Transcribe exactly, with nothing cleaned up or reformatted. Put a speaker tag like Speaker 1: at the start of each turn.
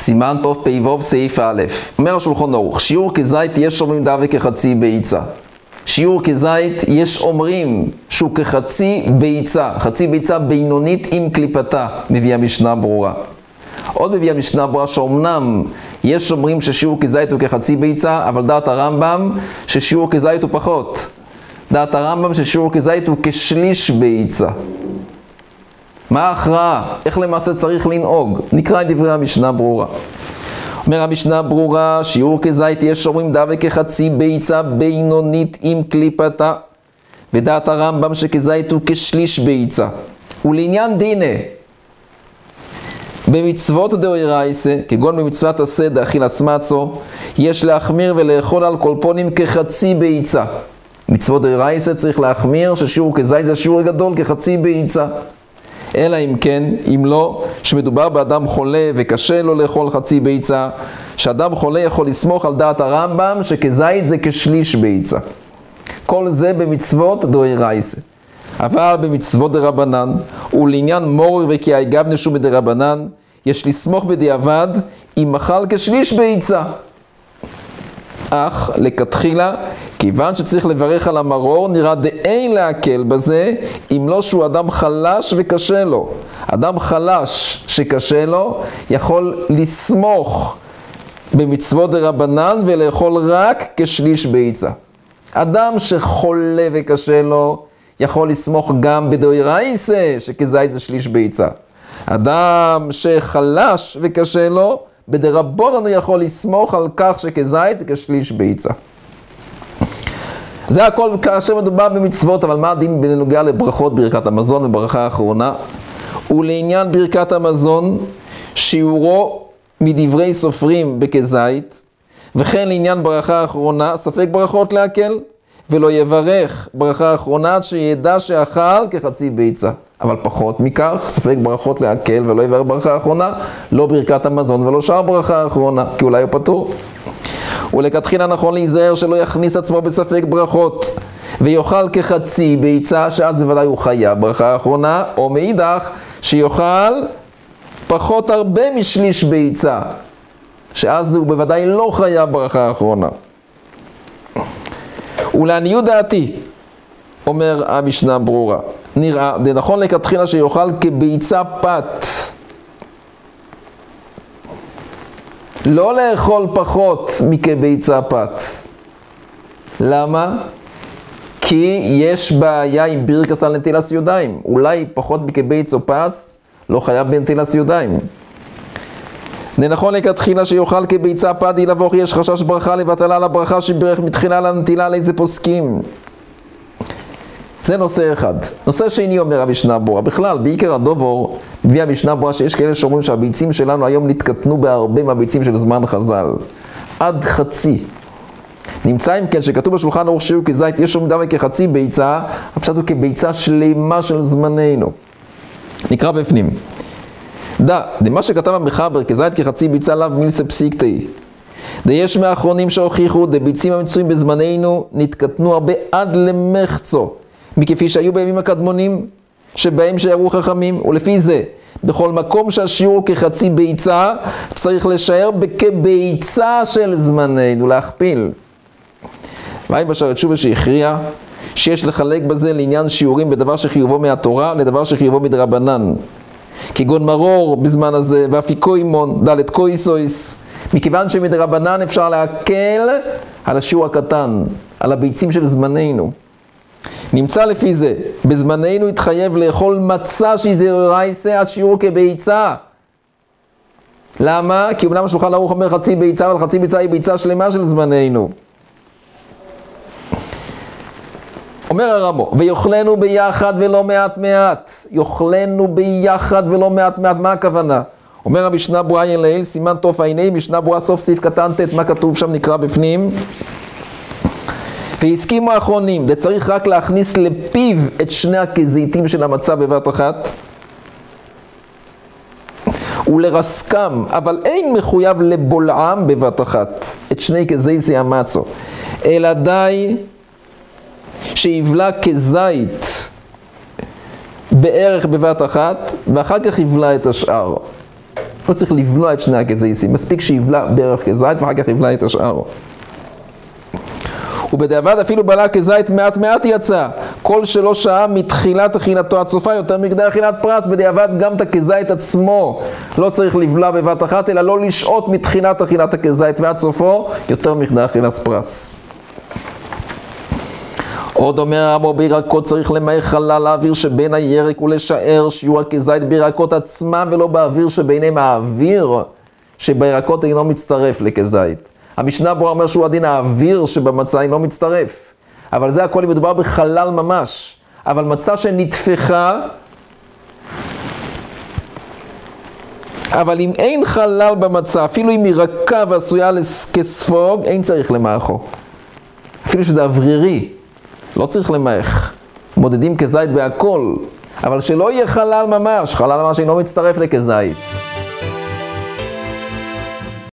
Speaker 1: סימן טוב פ"ו סעיף א', אומר השולחן ערוך, שיעור כזית יש אומרים דווקא כחצי ביצה. שיעור כזית יש אומרים שהוא כחצי ביצה, חצי ביצה בינונית עם קליפתה, מביאה משנה ברורה. עוד מביאה משנה ברורה שאומנם יש אומרים ששיעור כזית הוא כחצי ביצה, אבל דעת הרמב"ם ששיעור כזית הוא פחות. דעת הרמב"ם ששיעור כזית הוא כשליש ביצה. מה ההכרעה? איך למעשה צריך לנהוג? נקרא את דברי המשנה ברורה. אומר המשנה ברורה, שיעור כזית יש אומרים דווקא כחצי ביצה בינונית עם קליפתה, ודעת הרמב"ם שכזית הוא כשליש ביצה. ולעניין דינה, במצוות דאורייתא, כגון במצוות עשה דאכילת מצה, יש להחמיר ולאכול על קולפונים כחצי ביצה. מצוות דאורייתא צריך להחמיר ששיעור כזית זה שיעור גדול כחצי ביצה. אלא אם כן, אם לא, שמדובר באדם חולה וקשה לו לאכול חצי ביצה, שאדם חולה יכול לסמוך על דעת הרמב"ם שכזית זה כשליש ביצה. כל זה במצוות דאורייתא. אבל במצוות דרבנן, ולעניין מורר וכי גב נשום דרבנן, יש לסמוך בדיעבד אם אכל כשליש ביצה. אך לכתחילה, כיוון שצריך לברך על המרור, נראה דאין להקל בזה, אם לא שהוא אדם חלש וקשה לו. אדם חלש שקשה לו, יכול לסמוך במצוות דרבנן ולאכול רק כשליש ביצה. אדם שחולה וקשה לו, יכול לסמוך גם בדאורייתא, שכזית זה שליש ביצה. אדם שחלש וקשה לו, בדרבנן יכול לסמוך על כך שכזית זה כשליש ביצה. זה הכל כאשר מדובר במצוות, אבל מה הדין בנוגע לברכות ברכת המזון וברכה האחרונה? ולעניין ברכת המזון, שיעורו מדברי סופרים בכזית, וכן לעניין ברכה האחרונה, ספק ברכות להקל, ולא יברך ברכה האחרונה עד שידע שאכל כחצי ביצה. אבל פחות מכך, ספק ברכות להקל ולא יברך ברכה האחרונה, לא ברכת המזון ולא שאר ברכה האחרונה, כי אולי הוא פטור. ולכתחילה נכון להיזהר שלא יכניס עצמו בספק ברכות, ויאכל כחצי ביצה, שאז בוודאי הוא חייב ברכה האחרונה, או מאידך שיאכל פחות הרבה משליש ביצה, שאז הוא בוודאי לא חייב ברכה האחרונה. ולעניות דעתי, אומר המשנה ברורה, נראה, זה נכון לכתחילה שיאכל כביצה פת. לא לאכול פחות מכביצה פת. למה? כי יש בעיה עם ברכס על נטילת ידיים. אולי פחות מכביצה פת, לא חייב בנטילת ידיים. זה נכון לכתחילה שיאכל כביצה פת, ילבוך יש חשש ברכה לבטלה לברכה שברך מתחילה לנטילה לאיזה פוסקים. זה נושא אחד. נושא שני אומר המשנה ברורה. בכלל, בעיקר הדובור, מביא המשנה ברורה שיש כאלה שאומרים שהביצים שלנו היום נתקטנו בהרבה מהביצים של זמן חז"ל. עד חצי. נמצא אם כן שכתוב בשולחן ערוך שיעור כזית יש אומרים דווקא כחצי ביצה, הפשט הוא כביצה שלמה של זמננו. נקרא בפנים. דע, דמה שכתב המחבר כזית כחצי ביצה לאו מילסה פסיקתאי. יש מהאחרונים שהוכיחו דביצים המצויים בזמננו נתקטנו הרבה עד למחצו. מכפי שהיו בימים הקדמונים שבהם שיערו חכמים, ולפי זה בכל מקום שהשיעור כחצי ביצה צריך לשער כביצה של זמננו, להכפיל. והאם בשער תשובה שהכריע שיש לחלק בזה לעניין שיעורים בדבר שחיובו מהתורה לדבר שחיובו מדרבנן, כגון מרור בזמן הזה ואפיקוימון דלת קויסויס, מכיוון שמדרבנן אפשר להקל על השיעור הקטן, על הביצים של זמננו. נמצא לפי זה, בזמננו התחייב לאכול מצה שהיא דאורייתא עד שיעור כביצה. למה? כי אומנם השולחן ערוך אומר חצי ביצה, אבל חצי ביצה היא ביצה שלמה של זמננו. אומר הרמו, ויאכלנו ביחד ולא מעט מעט. יאכלנו ביחד ולא מעט מעט, מה הכוונה? אומר המשנה ברורה לעיל, סימן תוף עיני, משנה ברורה סוף סעיף קטן ת', מה כתוב שם נקרא בפנים? והסכימו האחרונים, זה צריך רק להכניס לפיו את שני הכזיתים של המצה בבת אחת ולרסקם, אבל אין מחויב לבולעם בבת אחת, את שני כזיתי המצו, אלא די שיבלה כזית בערך בבת אחת ואחר כך יבלה את השאר. לא צריך לבלוע את שני הכזיסים, מספיק שיבלע בערך כזית ואחר כך יבלע את השאר. ובדיעבד אפילו בלע כזית מעט מעט יצא, כל שלא שעה מתחילת אכילתו עד סופה יותר מכדי אכילת פרס. בדיעבד גם את הכזית עצמו לא צריך לבלע בבת אחת, אלא לא לשעות מתחילת אכילת הכזית ועד סופו יותר מכדי אכילת פרס. עוד אומר רבו, בירקות צריך למעך חלל לאוויר שבין הירק ולשער שיעור הכזית בירקות עצמם ולא באוויר שביניהם. האוויר שבירקות אינו מצטרף לכזית. המשנה ברורה אומר שהוא הדין האוויר שבמצה אינו מצטרף, אבל זה הכל אם מדובר בחלל ממש. אבל מצה שנטפחה, אבל אם אין חלל במצה, אפילו אם היא רכה ועשויה כספוג, אין צריך למעכו. אפילו שזה אוורירי, לא צריך למעך. מודדים כזית בהכל, אבל שלא יהיה חלל ממש, חלל ממש אינו מצטרף לכזית.